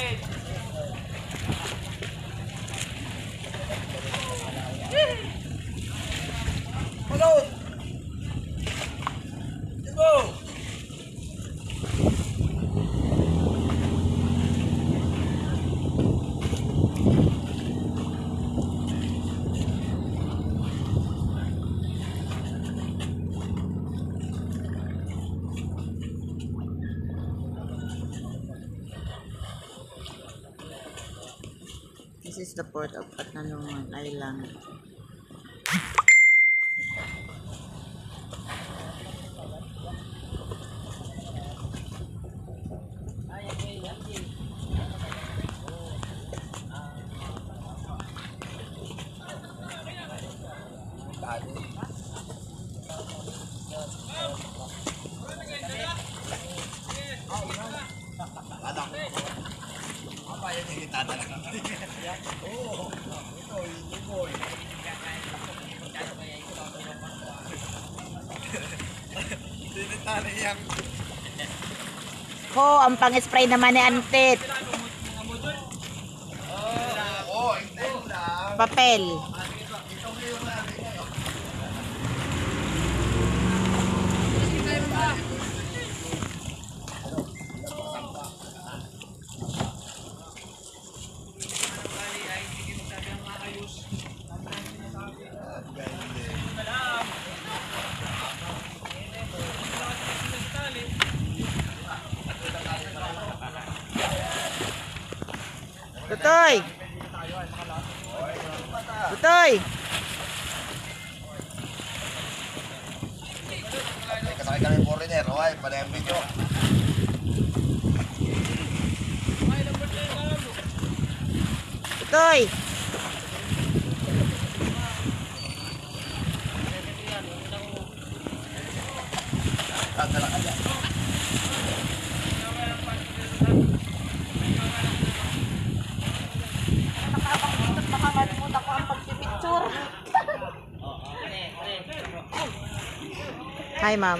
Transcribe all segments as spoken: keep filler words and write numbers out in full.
This is the port of Patnanungan Island. Apa yang kita tanam? Oh, ito yung boy. Tinitali yang. Ko, ang pang-spray naman ni Antit. Oh, hindi lang. Papel. Tutoy! Tutoy! Kasakay kami foreigner, okay? Panayang video. Tutoy! Tadala ka dyan. Nakakalimutan ko ang pagpipicture. Hi, ma'am.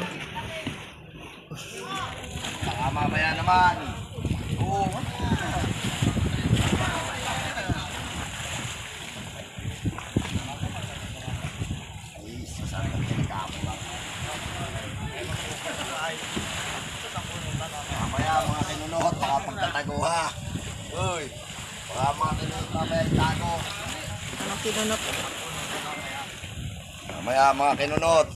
Baka mamaya naman. Oo. Ay, sasama kami nagkamo lang. Mamaya mga kinunot, baka pagtatago ha. Uy, baka mga kinunot mamaya itago. Anong kinunot? Mamaya mga kinunot.